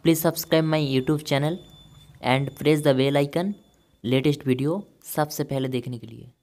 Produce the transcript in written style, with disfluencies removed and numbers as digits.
Please subscribe my YouTube channel and press the bell icon latest video सबसे पहले देखने के लिए।